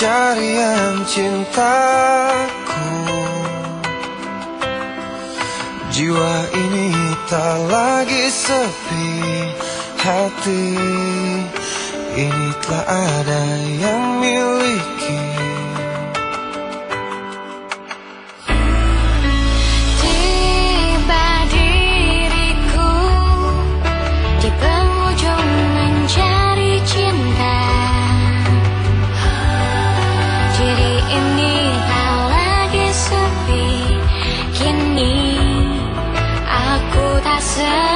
pencarian cintaku. Jiwa ini tak lagi sepi, hati ini telah ada yang miliki. Tiba diriku di penghujung mencari cinta. Diri ini tak lagi sepi, kini aku tak